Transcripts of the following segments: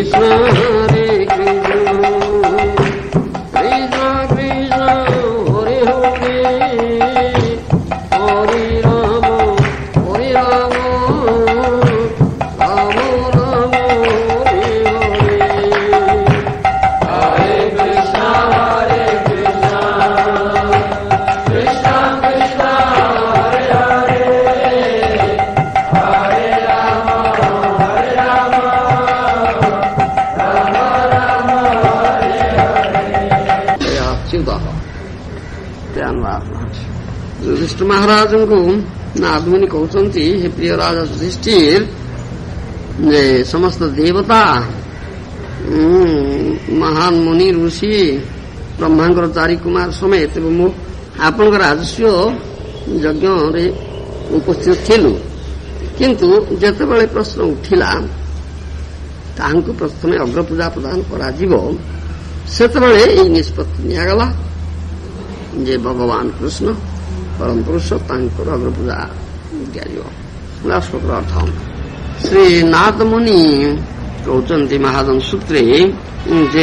ଯୁଧିଷ୍ଠିର ମହାରାଜଙ୍କୁ ନାରଦମୁନି କହୁଛନ୍ତି, ହେ ପ୍ରିୟ ରାଜା ଯୁଧିଷ୍ଠିର, ଯେ ସମସ୍ତ ଦେବତା, ମହାନ ମୁନି ଋଷି, ବ୍ରହ୍ମାଙ୍କର 4 କୁମାର ସମେତ ଏବଂ ମୁଁ ଆପଣଙ୍କ ରାଜସ୍ୱ ଯଜ୍ଞରେ ଉପସ୍ଥିତ ଥିଲୁ। କିନ୍ତୁ ଯେତେବେଳେ ପ୍ରଶ୍ନ ଉଠିଲା ତାହାଙ୍କୁ ପ୍ରଥମେ ଅଗ୍ରପୂଜା ପ୍ରଦାନ କରାଯିବ, ସେତେବେଳେ ଏହି ନିଷ୍ପତ୍ତି ନିଆଗଲା ଯେ ଭଗବାନ କୃଷ୍ଣ ପରମ ପୁରୁଷ ତାଙ୍କର ଅଗ୍ରପୂଜା ଦିଆଯିବ। ଶ୍ଲୋକର ଅର୍ଥ, ଶ୍ରୀ ନାରଦମୁନି କହୁଛନ୍ତି ମହାଜନ ସୂତ୍ରେ ଯେ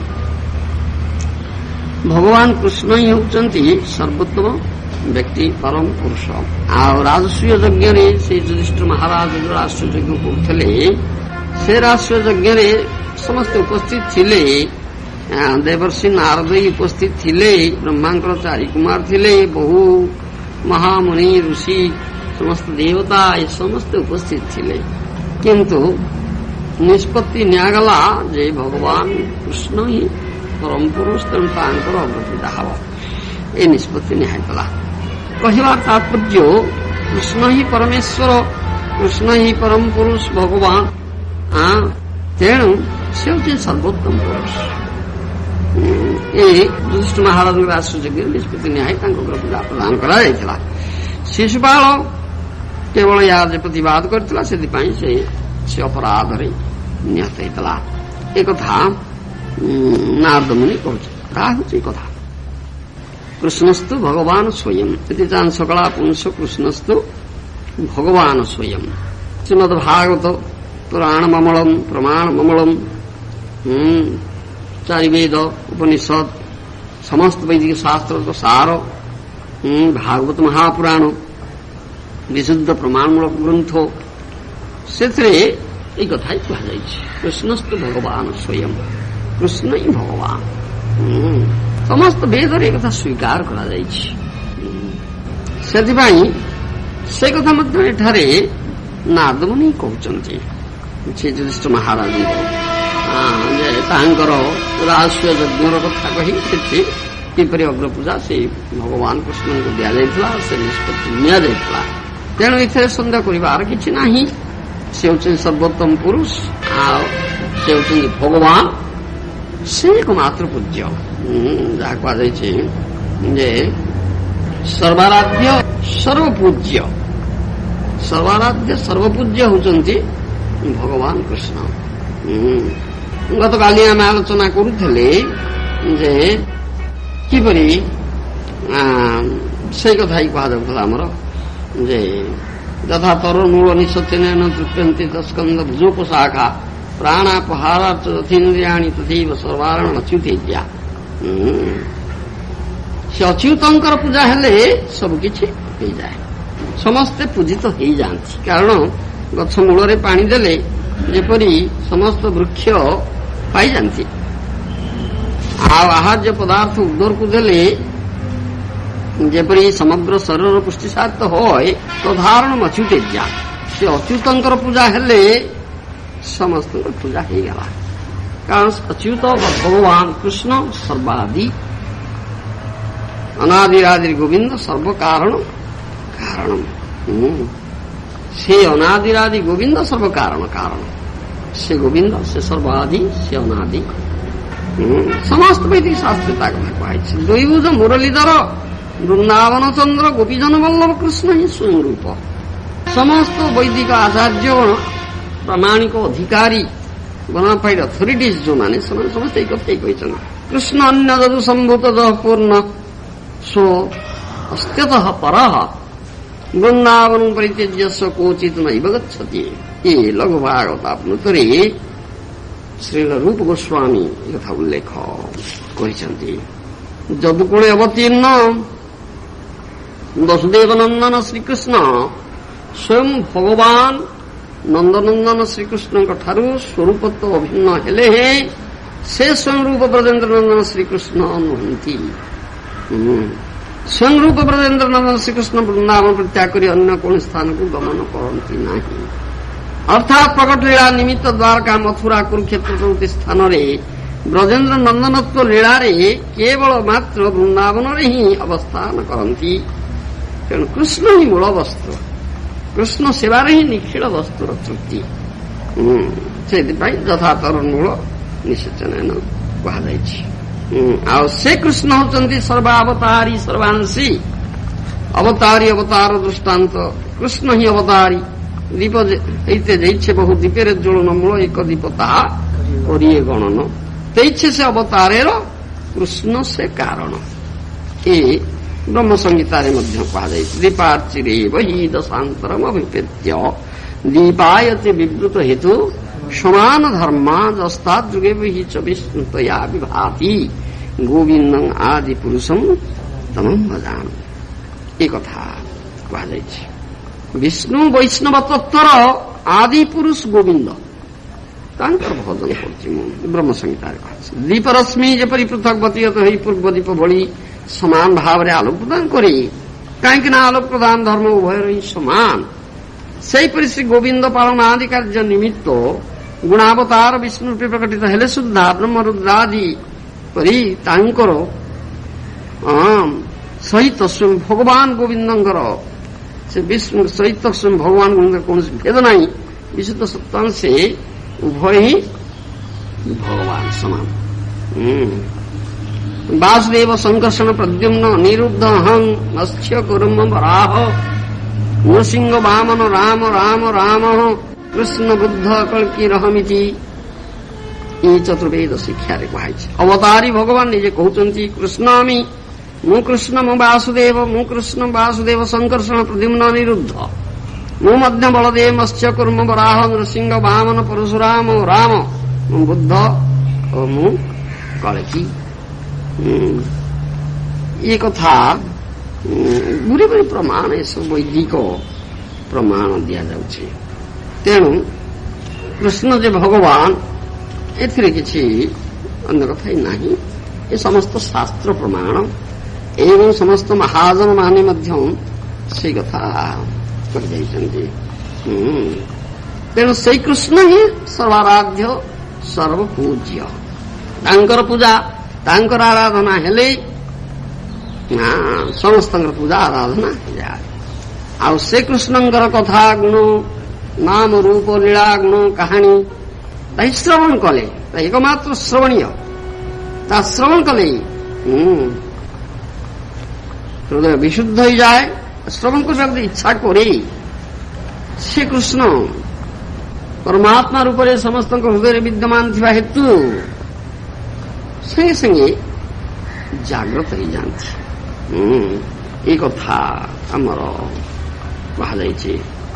ଭଗବାନ କୃଷ୍ଣ ହିଁ ହେଉଛନ୍ତି ସର୍ବୋତ୍ତମ ବ୍ୟକ୍ତି, ପରମ ପୁରୁଷ। ଆଉ ରାଜସ୍ୱ ଯଜ୍ଞରେ ସେ ଯୁଧିଷ୍ଠିର ମହାରାଜ ଯୋଉ ରାଜସ୍ୱ ଯଜ୍ଞ କରୁଥିଲେ, ସେ ରାଜସ୍ୱ ଯଜ୍ଞରେ ସମସ୍ତେ ଉପସ୍ଥିତ ଥିଲେ। ଦେବର୍ଷି ନାରଦ ଉପସ୍ଥିତ ଥିଲେ, ବ୍ରହ୍ମାଙ୍କର 4 କୁମାର ଥିଲେ, ବହୁ ମହାମୁନି ଋଷି, ସମସ୍ତ ଦେବତା ଏ ସମସ୍ତେ ଉପସ୍ଥିତ ଥିଲେ। କିନ୍ତୁ ନିଷ୍ପତ୍ତି ନିଆଗଲା ଯେ ଭଗବାନ କୃଷ୍ଣ ହିଁ ପରମ ପୁରୁଷ, ତେଣୁ ତାଙ୍କର ଅଗ୍ରପୂଜା ହେବ। ଏ ନିଷ୍ପତ୍ତି ନିଆଗଲା। କହିବାର ତାତ୍ପର୍ଯ୍ୟ, କୃଷ୍ଣ ହିଁ ପରମେଶ୍ୱର, କୃଷ୍ଣ ହିଁ ପରମ ପୁରୁଷ ଭଗବାନ, ତେଣୁ ସେ ହେଉଛି ସର୍ବୋତ୍ତମ ପୁରୁଷ। ଏ ଯୁଧିଷ୍ଠିର ମହାରାଜଙ୍କ ରାଜସ୍ୱ ଯଜ୍ଞରେ ନିଷ୍ପତ୍ତି ନିଆହୋଇ ତାଙ୍କ ଅଗ୍ରପୂଜା ପ୍ରଦାନ କରାଯାଇଥିଲା। ଶିଶୁପାଳ କେବଳ ଏହା ଯେ ପ୍ରତିବାଦ କରିଥିଲା, ସେଥିପାଇଁ ସେ ଅପରାଧରେ ନିହତ ହୋଇଥିଲା। ଏକଥା ନାରଦମୁନି କହୁଛି। ତାହା ହେଉଛି କଥା। କୃଷ୍ଣସ୍ତୁ ଭଗବାନ ସ୍ୱୟଂ ଇତି ଚାନ୍ ସକଳା ପୁଂସ କୃଷ୍ଣସ୍ତୁ ଭଗବାନ ସ୍ୱୟଂ। ଶ୍ରୀମଦ୍ ଭାଗବତ ପୁରାଣ ମମଳମ୍ ପ୍ରମାଣ ମମଳମ୍, 4 ବେଦ ଉପନିଷଦ, ସମସ୍ତ ବୈଦିକ ଶାସ୍ତ୍ରର ସାର, ଭାଗବତ ମହାପୁରାଣ, ବିଶୁଦ୍ଧ ପ୍ରମାଣମୂଳକ ଗ୍ରନ୍ଥ, ସେଥିରେ ଏଇ କଥା ହିଁ କୁହାଯାଇଛି। କୃଷ୍ଣସ୍ତୁ ଭଗବାନ ସ୍ୱୟଂ, କୃଷ୍ଣ ହିଁ ଭଗବାନ। ସମସ୍ତ ବେଦରେ ଏ କଥା ସ୍ୱୀକାର କରାଯାଇଛି। ସେଥିପାଇଁ ସେ କଥା ମଧ୍ୟ ଏଠାରେ ନାରଦମୁନି କହୁଛନ୍ତି ସେ ଯୁଧିଷ୍ଠିର ମହାରାଜଙ୍କୁ, ଯେ ତାଙ୍କର ରାଜସ୍ୱ ଯଜ୍ଞର କଥା କହି ସେଠି କିପରି ଅଗ୍ରପୂଜା ସେ ଭଗବାନ କୃଷ୍ଣଙ୍କୁ ଦିଆଯାଇଥିଲା, ସେ ନିଷ୍ପତ୍ତି ନିଆଯାଇଥିଲା। ତେଣୁ ଏଥିରେ ସନ୍ଦେହ କରିବାର କିଛି ନାହିଁ। ସେ ହେଉଛନ୍ତି ସର୍ବୋତ୍ତମ ପୁରୁଷ, ଆଉ ସେ ହେଉଛନ୍ତି ଭଗବାନ, ସେ ଏକମାତ୍ର ପୂଜ୍ୟ। ଯାହା କୁହାଯାଇଛି ଯେ ସର୍ବାରାଧ୍ୟ ସର୍ବପୂଜ୍ୟ, ସର୍ବାରାଧ୍ୟ ସର୍ବପୂଜ୍ୟ ହେଉଛନ୍ତି ଭଗବାନ କୃଷ୍ଣ। ଗତକାଲି ଆମେ ଆଲୋଚନା କରୁଥିଲେ ଯେ କିପରି ସେଇ କଥା ହିଁ କୁହାଯାଉଥିଲା ଆମର, ଯେ ଯଥା ତରୁମୂଳ ନିଶଚେନ ତୃପ୍ୟନ୍ତି ତସ୍କନ୍ଦ ଭୁଜୋପଶାଖା ପ୍ରାଣାପହାରାର୍ଥ ଯଥୀନ୍ଦ୍ରିୟାଣୀ ତଥୈବ ସର୍ବାରଣ ଅଚ୍ୟୁତେଜ୍ୟା। ସେ ଅଚ୍ୟୁତଙ୍କର ପୂଜା ହେଲେ ସବୁକିଛି ହେଇଯାଏ, ସମସ୍ତେ ପୂଜିତ ହେଇଯାଆନ୍ତି। କାରଣ ଗଛ ମୂଳରେ ପାଣି ଦେଲେ ଯେପରି ସମସ୍ତ ବୃକ୍ଷ ପାଇଯାନ୍ତି, ଆଉ ଆହାର୍ଯ୍ୟ ପଦାର୍ଥ ଉଦରକୁ ଦେଲେ ଯେପରି ସମଗ୍ର ଶରୀରର ପୁଷ୍ଟି ସାଧିତ ହୁଏ, ତଦ୍ଧାରଣ ଅଚ୍ୟୁତେଜ୍ୟା। ସେ ଅଚ୍ୟୁତଙ୍କର ପୂଜା ହେଲେ ସମସ୍ତଙ୍କର ପୂଜା ହେଇଗଲା। କାରଣ ଅଚ୍ୟୁତ ଭଗବାନ କୃଷ୍ଣ ସର୍ବାଦି, ଅନାଦିରାଦି ଗୋବିନ୍ଦ ସର୍ବକାରଣ କାରଣ। ସେ ଅନାଦିରାଦି ଗୋବିନ୍ଦ ସର୍ବକାରଣ କାରଣ। ସେ ଗୋବିନ୍ଦ, ସେ ସର୍ବାଦି, ସେ ଅନାଦି। ସମସ୍ତ ବୈଦିକ ଶାସ୍ତ୍ରରେ ତା କଥା କୁହାଯାଇଛି। ଦ୍ୱୈଭୁଜ ମୁରଲୀଧର ବୃନ୍ଦାବନ ଚନ୍ଦ୍ର ଗୋପୀଜନ ବଲ୍ଲଭ କୃଷ୍ଣ ହିଁ ସ୍ୱୟଂ ରୂପ। ସମସ୍ତ ବୈଦିକ ଆଚାର୍ଯ୍ୟଗଣ, ପ୍ରାମାଣିକ ଅଧିକାରୀ, ବୋନାଫାଇଡ୍ ଅଥରିଟିଜ୍ ଯେଉଁମାନେ, ସେମାନେ ସମସ୍ତେ ଏଇ କଥା କହିଛନ୍ତି। କୃଷ୍ଣ ଅନ୍ୟ ଯଦୁ ସମ୍ଭୂତ ଯଃ ପୂର୍ଣ୍ଣ ସୋ ଅସ୍ତ୍ୟତଃ ପରଃ ବୃନ୍ଦାବନ ପରିତ୍ୟଜ୍ୟ ସ କୋଚିତ୍ ନୈବ ଗଚ୍ଛତି। ଏ ଲଘୁ ଭାଗବତ ଆପ୍ନୁତରେ ଶ୍ରୀଲ ରୂପ ଗୋସ୍ୱାମୀ ଏ କଥା ଉଲ୍ଲେଖ କରିଛନ୍ତି। ଯଦୁକୂଳେ ଅବତୀର୍ଣ୍ଣ ବସୁଦେବ ନନ୍ଦନ ଶ୍ରୀକୃଷ୍ଣ ସ୍ୱୟଂ ଭଗବାନ ନନ୍ଦନନ୍ଦନ ଶ୍ରୀକୃଷ୍ଣଙ୍କ ଠାରୁ ସ୍ୱରୂପତ୍ୱ ଅଭିନ୍ନ ହେଲେ ସେ ସ୍ୱୟଂ ରୂପ ବ୍ରଜେନ୍ଦ୍ର ନନ୍ଦନ ଶ୍ରୀକୃଷ୍ଣ ନୁହନ୍ତି। ସ୍ୱୟଂ ରୂପ ବ୍ରଜେନ୍ଦ୍ର ନନ୍ଦନ ଶ୍ରୀକୃଷ୍ଣ ବୃନ୍ଦାବନ ପରିତ୍ୟାଗ କରି ଅନ୍ୟ କୌଣସି ସ୍ଥାନକୁ ଗମନ କରନ୍ତି ନାହିଁ। ଅର୍ଥାତ୍ ପ୍ରକଟ ଲୀଳା ନିମିତ୍ତ ଦ୍ୱାରକା ମଥୁରା କୁରୁକ୍ଷେତ୍ର ପ୍ରଭୃତି ସ୍ଥାନରେ ବ୍ରଜେନ୍ଦ୍ର ନନ୍ଦନତ୍ୱ ଲୀଳାରେ କେବଳ ମାତ୍ର ବୃନ୍ଦାବନରେ ହିଁ ଅବସ୍ଥାନ କରନ୍ତି। ତେଣୁ କୃଷ୍ଣ ହିଁ ମୂଳ ବସ୍ତୁ, କୃଷ୍ଣ ସେବାରେ ହିଁ ନିଖିଳ ବସ୍ତୁର ତୃପ୍ତି। ସେଥିପାଇଁ ଯଥାତର ମୂଳ ନିଷେଚନ କୁହାଯାଇଛି। ଆଉ ସେ କୃଷ୍ଣ ହଉଛନ୍ତି ସର୍ବାବତାରୀ ସର୍ବାଂଶୀ, ଅବତାରୀ ଅବତାର ଦୃଷ୍ଟାନ୍ତ। କୃଷ୍ଣ ହିଁ ଅବତାରୀ। ଦୀପ ହେଇতে ଯାଇছে বহু দীপের জ্বলন মূল এক দীপ তাহা করিয়ে গণন তেইছে সে অবতারের কৃষ্ণ সে কারণ। এ ব্রহ্ম সংহিতারে মধ্যে কুହାଯାଇଛି। দীপার্চিরেব হি দশান্তরম অভিপেত্য দীপায়তে বিবৃত হেতু সমান ধর্মা যস্তাৎ যুগে হি চ বিষ্ণুতয়া বিভাতি গোবিন্দং আদি পুরুষম তমম ভজামি। ଏ କଥା କୁହାଯାଇଛି। ବିଷ୍ଣୁ ବୈଷ୍ଣବ ତତ୍ତ୍ୱର ଆଦି ପୁରୁଷ ଗୋବିନ୍ଦ ତାଙ୍କର ଭଜନ କରୁଛି ମୁଁ ବ୍ରହ୍ମ ସଂହିତାରେ କହିଛି। ଦୀପରଶ୍ମି ଯେପରି ପୃଥକ ବତୀୟତ ହୋଇ ପୂର୍ବ ଦୀପ ଭଳି ସମାନ ଭାବରେ ଆଲୋକ ପ୍ରଦାନ କରେ, କାହିଁକି ନା ଆଲୋକ ପ୍ରଦାନ ଧର୍ମ ଉଭୟର ହିଁ ସମାନ। ସେହିପରି ଶ୍ରୀ ଗୋବିନ୍ଦ ପାଳନ ଆଦି କାର୍ଯ୍ୟ ନିମିତ୍ତ ଗୁଣାବତାର ବିଷ୍ଣୁ ରୂପେ ପ୍ରକଟିତ ହେଲେ ସୁଦ୍ଧା ବ୍ରହ୍ମରୁଦ୍ରାଦି ପରି ତାଙ୍କର ସହିତ ସ୍ୱୟଂ ଭଗବାନ ଗୋବିନ୍ଦଙ୍କର ସେ ବିଷ୍ଣୁ ସହିତ ସ୍ୱୟଂ ଭଗବାନ ଗୋବିନ୍ଦଙ୍କର କୌଣସି ଭେଦ ନାହିଁ। ବିଶୁଦ୍ଧ ସତ୍ତାଂଶେ ଉଭୟ ହିଁ ଭଗବାନ ସମାନ। ବାସୁଦେବ ସଂକର୍ଷଣ ପ୍ରଦ୍ୟୁମ୍ନ ନିରୁଦ୍ଧ ହଂ ମତ୍ସ୍ୟ କୁର୍ମ ବରାହ ନୃସିଂହ ବାମନ ରାମ ରାମ ରାମ କୃଷ୍ଣ ବୁଦ୍ଧ କଳ୍କି ରହମିତି। ଏଇ ଚତୁର୍ବେଦ ଶିକ୍ଷାରେ କୁହାଯାଇଛି। ଅବତାରୀ ଭଗବାନ ନିଜେ କହୁଛନ୍ତି କୃଷ୍ଣ ଆମେ, ମୁଁ କୃଷ୍ଣ ମୁଁ ବାସୁଦେବ, ମୁଁ କୃଷ୍ଣ ବାସୁଦେବ ସଂକର୍ଷଣ ପ୍ରଦ୍ୟୁମ୍ନ ନିରୁଦ୍ଧ, ମୁଁ ମଧ୍ୟ ବଳଦେବ ମତ୍ସ୍ୟ କୁର୍ମ ବରାହ ନୃସିଂହ ବାମନ ପରଶୁରାମ ରାମ, ମୁଁ ବୁଦ୍ଧ ଓ ମୁଁ କଳ୍କି। ଏ କଥା ଗୁରି ଗୁରି ପ୍ରମାଣ, ଏସବୁ ବୈଦିକ ପ୍ରମାଣ ଦିଆଯାଉଛି। ତେଣୁ କୃଷ୍ଣ ଯେ ଭଗବାନ ଏଥିରେ କିଛି ଅନ୍ୟ କଥା ନାହିଁ। ଏ ସମସ୍ତ ଶାସ୍ତ୍ର ପ୍ରମାଣ ଏବଂ ସମସ୍ତ ମହାଜନ ମାନେ ମଧ୍ୟ ସେଇ କଥା କରିଯାଇଛନ୍ତି। ତେଣୁ ସେଇ କୃଷ୍ଣ ହିଁ ସର୍ବାରାଧ୍ୟ ସର୍ବପୂଜ୍ୟ। ତାଙ୍କର ପୂଜା ତାଙ୍କର ଆରାଧନା ହେଲେ ସମସ୍ତଙ୍କର ପୂଜା ଆରାଧନା ଯାଏ। ଆଉ ସେ କୃଷ୍ଣଙ୍କର କଥା ଗୁଣ ନାମ ରୂପ ଲୀଳା ଗୁଣ କାହାଣୀ ତାହି ଶ୍ରବଣ କଲେ, ଏକମାତ୍ର ଶ୍ରବଣୀୟ, ତା ଶ୍ରବଣ କଲେ ହୃଦୟ ବିଶୁଦ୍ଧ ହୋଇଯାଏ। ଶ୍ରବଣ କରିବାକୁ ଇଚ୍ଛା করে ସେ କୃଷ୍ଣ ପରମାତ୍ମା ରୂପରେ ସମସ୍ତଙ୍କ ହୃଦୟରେ ବିଦ୍ୟମାନ ଥିବା ହେତୁ ସାଙ୍ଗେ ସାଙ୍ଗେ ଜାଗ୍ରତ ହୋଇଯାନ୍ତି। ଏ କଥା ଆମର କୁହାଯାଇଛି।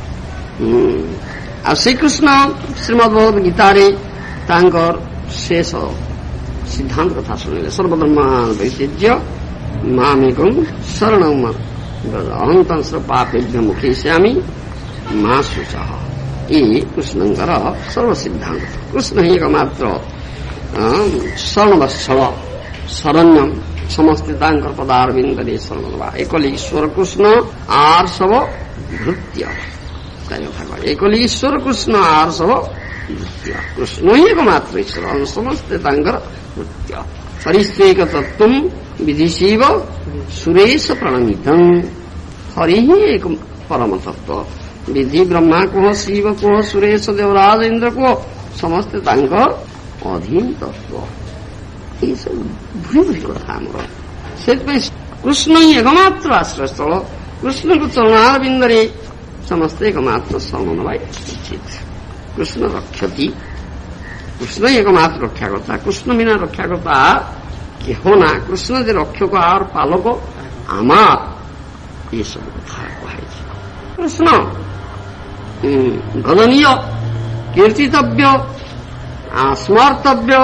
ଆଉ ଶ୍ରୀକୃଷ୍ଣ ଶ୍ରୀମଦ୍ ଭଗବତ ଗୀତାରେ ତାଙ୍କର ଶେଷ ସିଦ୍ଧାନ୍ତ କଥା ଶୁଣିଲେ। ସର୍ବଧର୍ମାନ ପରିତ୍ୟଜ୍ୟ ମାମେକଂ ଶରଣଂ ବ୍ରଜ ଅହଂ ତଂସ୍ର ପାପେଭ୍ୟ ମୋକ୍ଷୟିଷ୍ୟାମି ମା ଶୁଚଃ। ଏ କୃଷ୍ଣଙ୍କର ସର୍ବସିଦ୍ଧାନ୍ତ। କୃଷ୍ଣ ହିଁ ଏକମାତ୍ର ଶରଣବତ୍ସଳ ଶରଣ୍ୟ, ସମସ୍ତେ ତାଙ୍କର ପଦାରବିନ୍ଦରେ ଶରଣ ଦେବା। ଏକଲି ଈଶ୍ୱର କୃଷ୍ଣ ଆର୍ ସବ ଭୃତ୍ୟ। ଏକଲି ଈଶ୍ୱର କୃଷ୍ଣ ଆର୍ ସବ ଭୃତ୍ୟ। କୃଷ୍ଣ ହିଁ ଏକମାତ୍ର ଈଶ୍ୱର, ସମସ୍ତେ ତାଙ୍କର ଭୃତ୍ୟ। ହରିସ୍ୱେକ ତତ୍ତ୍ୱଂ ବିଧିଶିବ ସୁରେଶ ପ୍ରଣମିତଂ। ହରି ହିଁ ଏକ ପରମ ତତ୍ତ୍ୱ। ବିଧି ବ୍ରହ୍ମା କୁହ, ଶିବ କୁହ, ସୁରେଶ ଦେବରାଜ ଇନ୍ଦ୍ର କୁହ, ସମସ୍ତେ ତାଙ୍କର ଅଧୀନ ତତ୍ତ୍ୱ। ଏସବୁ ଭୁରି ଭୁରି କଥା ଆମର। ସେଥିପାଇଁ କୃଷ୍ଣ ହିଁ ଏକମାତ୍ର ଆଶ୍ରୟସ୍ଥଳ। କୃଷ୍ଣଙ୍କ ଚରଣାରବିନ୍ଦରେ ସମସ୍ତେ ଏକମାତ୍ର ଶରଣ ନେବା ଉଚିତ। କୃଷ୍ଣ ରକ୍ଷତି, କୃଷ୍ଣ ହିଁ ଏକମାତ୍ର ରକ୍ଷାକର୍ତ୍ତା। କୃଷ୍ଣ ବିନା ରକ୍ଷାକର୍ତ୍ତା କେହ ନା। କୃଷ୍ଣ ଯେ ରକ୍ଷକ ଆର ପାଲକ আমার, ଏସବୁ କଥା କୁହାଯାଇଛି। କୃଷ୍ଣ ଭଜନୀୟ, କୀର୍ତ୍ତିତବ୍ୟ ସ୍ମର୍ତ୍ତବ୍ୟ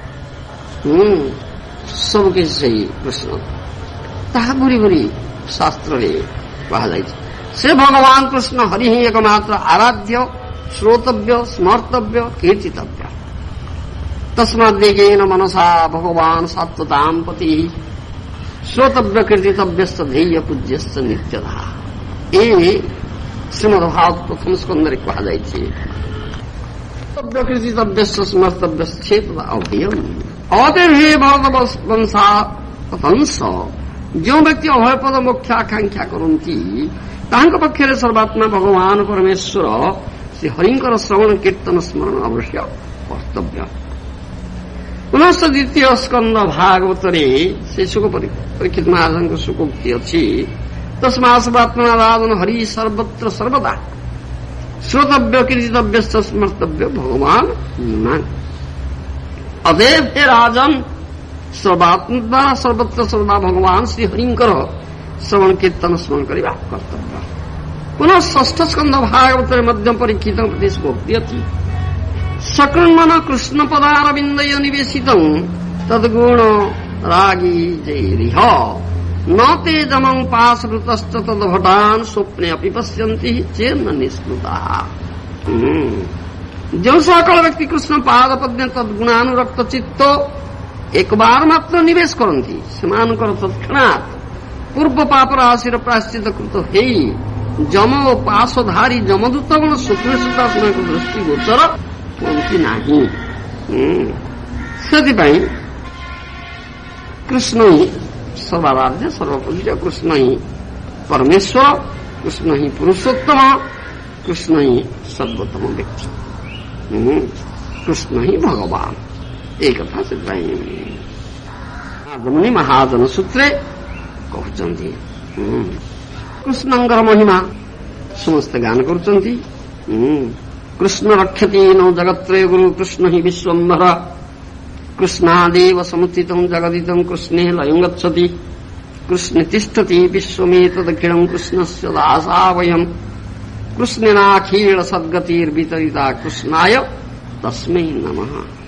ସବୁକିଛି ସେଇ କୃଷ୍ଣ। ତାହା ଭୁରି ଭୁରି ଶାସ୍ତ୍ରରେ କୁହାଯାଇଛି। ସେ ଭଗବାନ କୃଷ୍ଣ ହରି ହିଁ ଏକମାତ୍ର ଆରାଧ୍ୟ, ଶ୍ରୋତବ୍ୟ, ସ୍ମର୍ତ୍ତବ୍ୟ, କୀର୍ତ୍ତିତବ୍ୟ। ତସ୍ମାଦେକେନ ମନସା ଭଗବାନ ସାତ୍ୱତାଂ ପତି ଶ୍ରୋତବ୍ୟ କୀର୍ତ୍ତିତବ୍ୟସ୍ତ ଧେୟ ପୂଜ୍ୟସ୍ତ ନିତ୍ୟଦା। ଏ ଶ୍ରୀମଦ୍ ଭାଗବତ ପ୍ରଥମ ସ୍କନ୍ଧରେ କୁହାଯାଇଛି। ଶ୍ରୋତବ୍ୟ କୀର୍ତ୍ତିତବ୍ୟସ୍ତ ସ୍ମର୍ତ୍ତବ୍ୟଶ୍ଚେତ ଅଭୟମ୍। ଅତଏବ ହେ ଭରତ ବଂଶ, ଯେଉଁ ବ୍ୟକ୍ତି ଅଭୟପଦ ମୋକ୍ଷ ଆକାଂକ୍ଷା କରନ୍ତି ତାଙ୍କ ପକ୍ଷରେ ସର୍ବାତ୍ମା ଭଗବାନ ପରମେଶ୍ୱର ଶ୍ରୀ ହରିଙ୍କର ଶ୍ରବଣ କୀର୍ତ୍ତନ ସ୍ମରଣ ଅବଶ୍ୟ କର୍ତ୍ତବ୍ୟ। ପୁନଶ୍ଚ ଦ୍ୱିତୀୟ ସ୍କନ୍ଧ ଭାଗବତରେ ସେ ସୁଖ ପରୀକ୍ଷିତ ମହାରାଜଙ୍କ ସୁଖୋକ୍ତି ଅଛି। ତସ୍ମା ସର୍ବାତ୍ମନାରାଧନ ହରି ସର୍ବତ୍ର ସର୍ବଦା ଶ୍ରୋତବ୍ୟ କୀର୍ତ୍ତିତବ୍ୟସ୍ତ ସ୍ମର୍ତ୍ତବ୍ୟ ଭଗବାନ। ଅତଏବ ହେ ରାଜନ, ସର୍ବାତ୍ମ ଦ୍ୱାରା ସର୍ବତ୍ର ସର୍ବଦା ଭଗବାନ ଶ୍ରୀ ହରିଙ୍କର ଶ୍ରବଣ କୀର୍ତ୍ତନ ସ୍ମରଣ କରିବା କର୍ତ୍ତବ୍ୟ। ପୁନଃ ଷଷ୍ଠ ସ୍କନ୍ଧ ଭାଗବତରେ ମଧ୍ୟ ପରୀକ୍ଷିତଙ୍କ ପ୍ରତି ସୁଖୋକ୍ତି ଅଛି। ସକୃନ୍ମନ କୃଷ୍ଣ ପଦାରବିନ୍ଦୟ ନିବେଶିତଂ ତଦ୍ଗୁଣ ରାଗୀ ଜୈରିହ ନ ତେ ଜମଂ ପାଶୃତଶ୍ଚ ତଦ୍ଭଟାନ୍ ସ୍ୱପ୍ନେ ଅପି ପଶ୍ୟନ୍ତି ଚେନ୍ନ ନିଷ୍କୃତାଃ। ଯେଉଁ ସକଳ ବ୍ୟକ୍ତି କୃଷ୍ଣ ପାଦ ପଦ୍ମେ ତଦ୍ଗୁଣାନୁରକ୍ତ ଚିତ୍ତ ଏକବାର ମାତ୍ର ନିବେଶ କରନ୍ତି ସେମାନଙ୍କର ତତ୍କ୍ଷଣାତ୍ ପୂର୍ବ ପାପ ରାଶିର ପ୍ରାୟଶ୍ଚିତ କୃତ ହେଇ ଯମ ଓ ପାଶଧାରୀ ଯମଦୂତଗଣ ସ୍ୱପ୍ନେ ସୁଦ୍ଧା ସେମାନଙ୍କ ଦୃଷ୍ଟି ଗୋଚର କୁହନ୍ତି ନାହିଁ। ସେଥିପାଇଁ କୃଷ୍ଣ ହିଁ ସର୍ବାରାଧ୍ୟ, ସର୍ବପୂଜ୍ୟ, କୃଷ୍ଣ ହିଁ ପରମେଶ୍ୱର, କୃଷ୍ଣ ହିଁ ପୁରୁଷୋତ୍ତମ, କୃଷ୍ଣ ହିଁ ସର୍ବୋତ୍ତମ ବ୍ୟକ୍ତି, କୃଷ୍ଣ ହିଁ ଭଗବାନ। এই କଥା ସେଥିପାଇଁ ନାରଦମୁନି ମହାଜନ ସୂତ୍ରେ କହୁଛନ୍ତି। କୃଷ୍ଣଙ୍କର ମହିମା ସମସ୍ତେ ଗାନ କରୁଛନ୍ତି। କୃଷ୍ଣ ରକ୍ଷତି ନୌ ଜଗତ୍ରୟ ଗୁରୁ କୃଷ୍ଣ ହିଁ ବିଶ୍ୱମ୍ଭର କୃଷ୍ଣାଦେବ ସମୁତ୍ଥିତଂ ଜଗଦିତଂ କୃଷ୍ଣେ ଲୟଂ ଗଚ୍ଛତି କୃଷ୍ଣେ ତିଷ୍ଠତି ବିଶ୍ୱମେତଦଖିଳଂ କୃଷ୍ଣସ୍ୟ ଦାସା ବୟଂ କୃଷ୍ଣେନାଖିଳ ସଦ୍ଗତିର୍ବିତରିତା କୃଷ୍ଣାୟ ତସ୍मै ନମଃ।